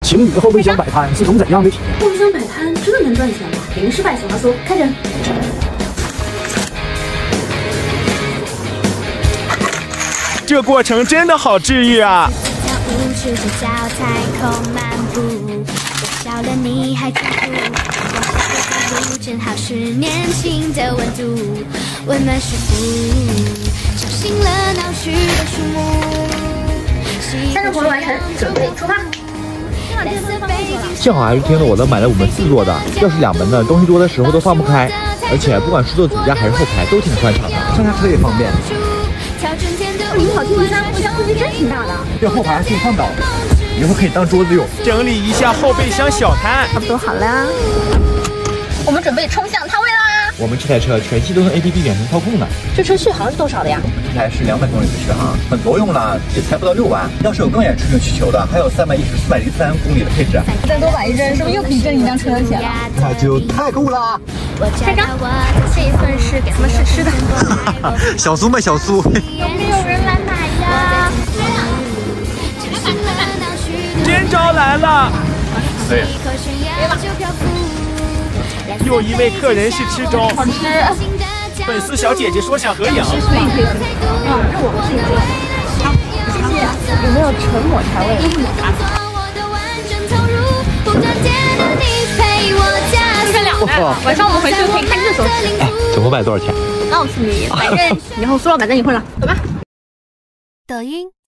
情侣的后备箱摆摊是种怎样的体验？ 后备箱摆摊真的能赚钱吗？零失败小花酥开整。 这过程真的好治愈啊！ 正好是年轻的温度，温暖是福，小心了闹区的树木。 3个活动完成，准备出发。 幸好还是听了我的，买了我们4座的。要是2门呢，东西多的时候都放不开，而且不管是坐主驾还是后排都挺宽敞的，上下车也方便。 你跑进山，后箱空间真挺大的。 这后排还可以放倒的，以后可以当桌子用。 整理一下后备箱小摊， 差不多好了。我们准备冲向摊位啦！ 我们这台车全系都用 APP 远程操控呢。 这车续航是多少的呀？ 这台是200公里的续航，很多用了，也才不到6万。要是有更远出行需求的，还有403公里的配置。 再多买一阵，是不是又可以挣1辆车的钱了？ 那就太酷了！ 开张，这一份是给他们试吃的。 小苏嘛，小苏。 有没有人来买呀？ 真招来了！ 对。 又一位客人是吃粥， 好吃。 粉丝小姐姐说想合影， 可以。这我们自己做。好，谢谢。有没有纯抹茶味？有啊。这2袋，晚上我们回去就可以看这首诗。 整500多少钱？ 告诉你，反正以后苏老板带你混了，走吧。 抖音。